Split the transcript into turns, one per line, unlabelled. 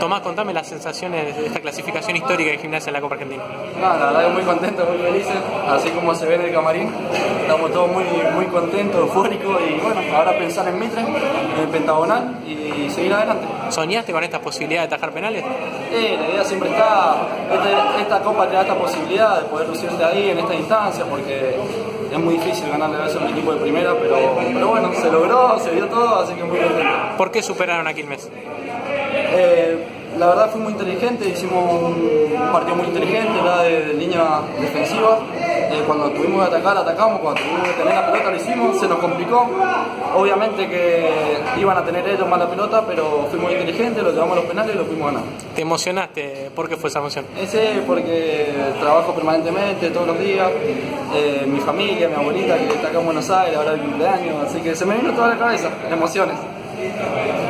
Tomás, contame las sensaciones de esta clasificación histórica de Gimnasia en la Copa Argentina.
No, la verdad que muy contentos, muy felices, así como se ve en el camarín. Estamos todos muy contentos, eufóricos y bueno, ahora pensar en Mitre, en el Pentagonal y seguir adelante.
¿Soñaste con esta posibilidad de atajar penales?
La idea siempre está, esta Copa te da esta posibilidad de poder lucirte ahí en esta instancia porque es muy difícil ganarle a un equipo de primera, pero bueno, se logró, se dio todo, así que muy contento.
¿Por qué superaron a Quilmes?
La verdad fue muy inteligente, hicimos un partido muy inteligente, ¿verdad? De línea defensiva. Cuando tuvimos que atacar, atacamos, cuando tuvimos que tener la pelota lo hicimos, se nos complicó. Obviamente que iban a tener ellos más la pelota, pero fuimos inteligentes, lo llevamos a los penales y lo pudimos ganar.
¿Te emocionaste? ¿Por qué fue esa emoción?
Porque trabajo permanentemente, todos los días, mi familia, mi abuelita que está acá en Buenos Aires, ahora el cumpleaños, así que se me vino toda la cabeza, emociones.